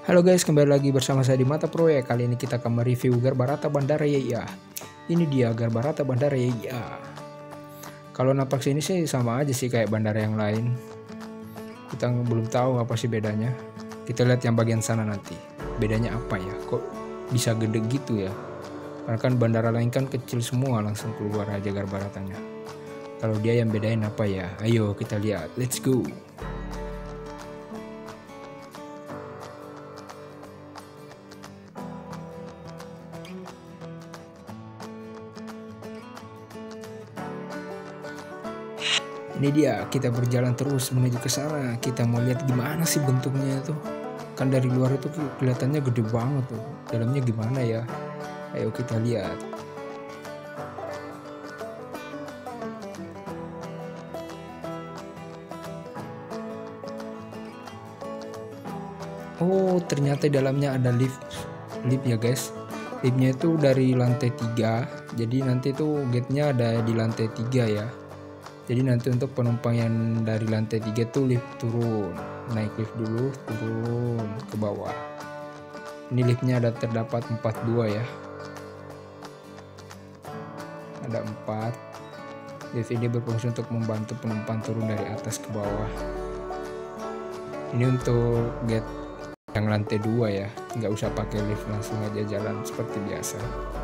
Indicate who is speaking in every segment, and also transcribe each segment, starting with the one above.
Speaker 1: Halo guys, kembali lagi bersama saya di Mata Proyek. Kali ini kita akan mereview Garbarata Bandara YIA. Ini dia Garbarata Bandara YIA. Kalau napak sini sih sama aja sih kayak bandara yang lain. Kita belum tahu apa sih bedanya. Kita lihat yang bagian sana nanti. Bedanya apa ya? Kok bisa gede gitu ya? Karena kan bandara lain kan kecil semua, langsung keluar aja Garbaratanya. Kalau dia yang bedain apa ya? Ayo kita lihat. Let's go. Ini dia, kita berjalan terus menuju ke sana. Kita mau lihat gimana sih bentuknya itu. Kan dari luar itu kelihatannya gede banget tuh. Dalamnya gimana ya? Ayo kita lihat. Oh, ternyata di dalamnya ada lift ya guys. Liftnya itu dari lantai 3. Jadi nanti tuh gate-nya ada di lantai 3 ya. Jadi nanti untuk penumpang yang dari lantai 3 tuh lift turun, naik lift dulu, turun ke bawah. Ini liftnya ada terdapat 42 ya. Ada 4. Lift ini berfungsi untuk membantu penumpang turun dari atas ke bawah. Ini untuk gate yang lantai 2 ya, nggak usah pakai lift, langsung aja jalan seperti biasa.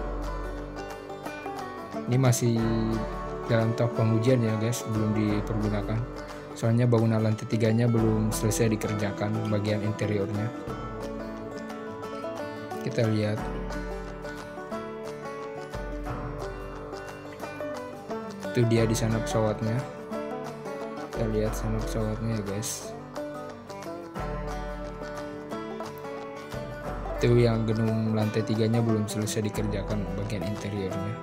Speaker 1: Ini masih dalam tahap pengujian ya guys, belum dipergunakan soalnya bangunan lantai 3-nya belum selesai dikerjakan bagian interiornya. Kita lihat itu dia di sana pesawatnya. Kita lihat sana pesawatnya ya guys. Itu yang gedung lantai 3-nya belum selesai dikerjakan bagian interiornya.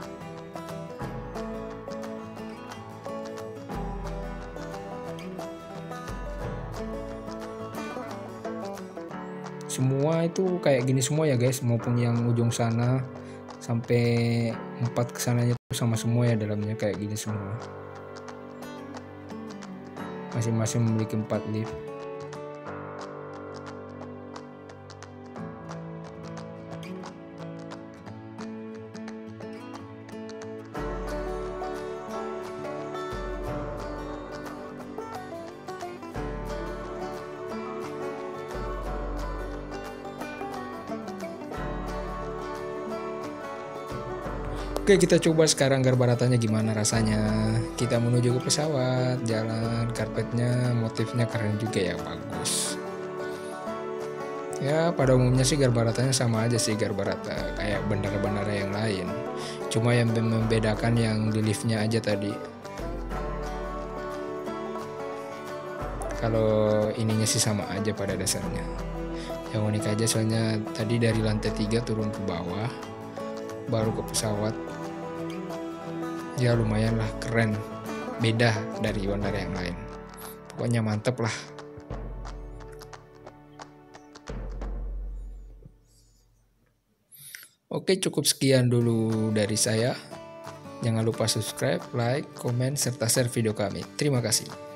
Speaker 1: Semua itu kayak gini semua ya guys, maupun yang ujung sana sampai 4 kesananya itu sama semua ya, dalamnya kayak gini semua. Masing-masing memiliki 4 lift. Oke, kita coba sekarang Garbaratanya gimana rasanya. Kita menuju ke pesawat, jalan, karpetnya, motifnya keren juga ya, bagus. Ya, pada umumnya sih Garbaratanya sama aja sih Garbarata, kayak bandara-bandara yang lain. Cuma yang membedakan yang di liftnya aja tadi. Kalau ininya sih sama aja pada dasarnya. Yang unik aja soalnya tadi dari lantai 3 turun ke bawah, baru ke pesawat. Ya lumayan lah, keren, beda dari bandara yang lain, pokoknya mantep lah. Oke, cukup sekian dulu dari saya. Jangan lupa subscribe, like, komen, serta share video kami. Terima kasih.